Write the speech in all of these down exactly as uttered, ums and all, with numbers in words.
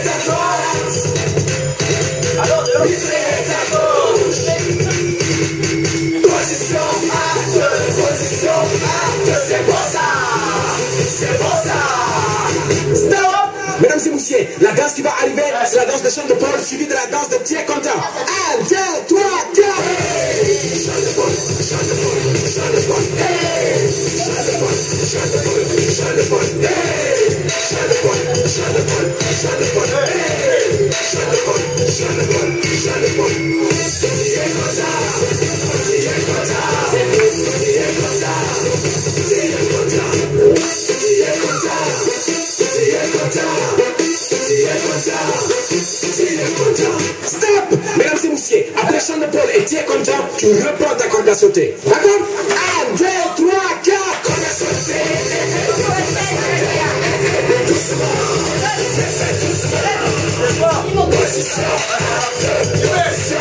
ta droite. Alors, de vibrer ta gauche. Position à deux, position à deux, c'est bon ça. C'est bon ça. Stop. Mesdames et messieurs, la danse qui va arriver, c'est la danse de chant de Paul suivie de la danse de Thierry Contant. un, deux, trois, quatre. Hey, chant de Paul, chant de Paul, chant de Paul. Hey, chant de Paul, chant de Paul, chant de Paul. Hey, chant de Paul, chant de Paul, chant de Paul. Hey, chant de Paul, chant de Paul, chant de Paul. Thierry Contant, Thierry Contant, Thierry Contant, Thierry Contant, Thierry Contant. Stop! Mesdames et messieurs, après chant de Paul et Thierry Contant, tu reprends ta corde à sauter. D'accord? un, deux, trois, quatre. Corde à sauter. Doucement. Doucement. Position. Position.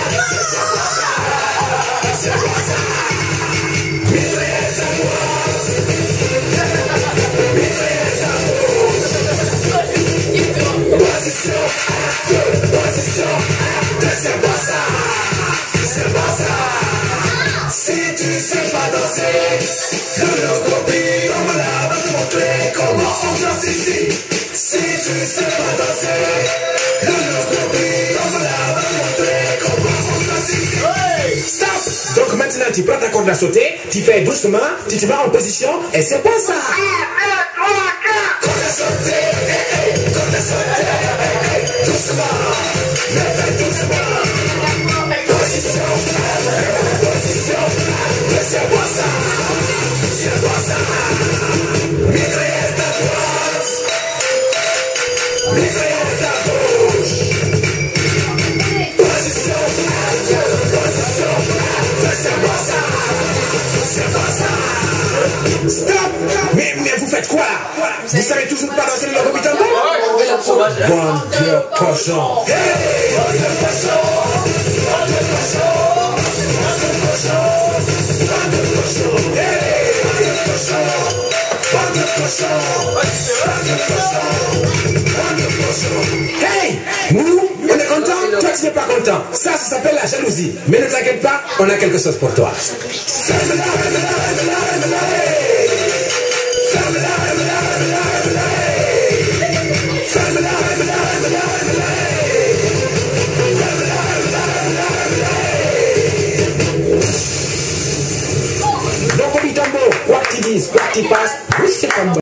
C'est bon ça. Mitraillette à droite. Mitraillette à gauche. Position. Position. C'est bon ça. C'est bon ça. Si tu sais pas danser, je le copie. On me l'a va te montrer comment on danse ici. Si tu sais pas danser, je le copie. On me l'a va te montrer comment on danse ici. Hey! Stop! Donc maintenant tu prends ta corde à sauter, tu fais doucement, tu te mets en position et c'est pas ça. Corde à sauter, hey, hey, corde à sauter, hey, hey, doucement, mais fais doucement. Position, position, c'est bon ça, c'est bon ça. Mitraillette à droite, mitraillette à gauche. Position, position, c'est bon ça, c'est bon ça. Stop! Mais, mais vous faites quoi là? Vous savez toujours pas danser le logo bitambo? Bande de cochons. Hey, bande de cochons. Bande de cochons. Bande de cochons. Bande de cochons. Hey, bande de cochons. Bande de cochons. Bande de cochons. Bande de cochons. Hey, nous, on est content, toi tu n'es pas content. Ça, ça s'appelle la jalousie. Mais ne t'inquiète pas, on a quelque chose pour toi. Ferme-la, ferme-la, ferme-la, ferme-la, hey. Ferme-la, ferme-la, ferme-la, ferme-la, hey. Ferme-la, ferme-la, ferme-la, ferme-la, hey. Ferme-la, ferme-la, ferme-la, ferme-la, hey. Donc, au bitambo, quoi que tu dises, quoi que tu passes,